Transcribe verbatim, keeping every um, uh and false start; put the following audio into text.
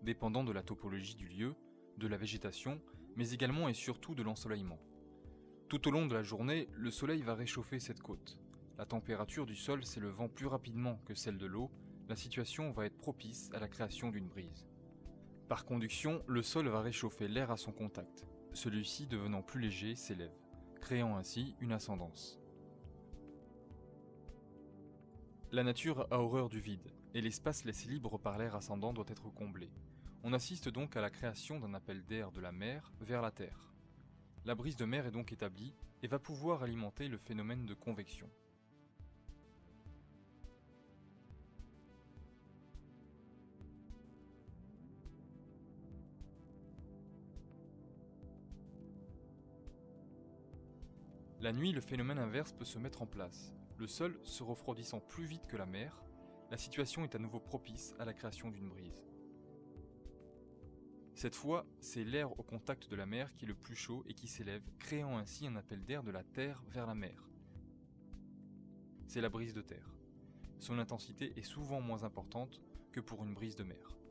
dépendant de la topologie du lieu, de la végétation, mais également et surtout de l'ensoleillement. Tout au long de la journée, le soleil va réchauffer cette côte. La température du sol s'élevant plus rapidement que celle de l'eau, la situation va être propice à la création d'une brise. Par conduction, le sol va réchauffer l'air à son contact. Celui-ci, devenant plus léger, s'élève, créant ainsi une ascendance. La nature a horreur du vide, et l'espace laissé libre par l'air ascendant doit être comblé. On assiste donc à la création d'un appel d'air de la mer vers la terre. La brise de mer est donc établie et va pouvoir alimenter le phénomène de convection. La nuit, le phénomène inverse peut se mettre en place. Le sol se refroidissant plus vite que la mer, la situation est à nouveau propice à la création d'une brise. Cette fois, c'est l'air au contact de la mer qui est le plus chaud et qui s'élève, créant ainsi un appel d'air de la terre vers la mer. C'est la brise de terre. Son intensité est souvent moins importante que pour une brise de mer.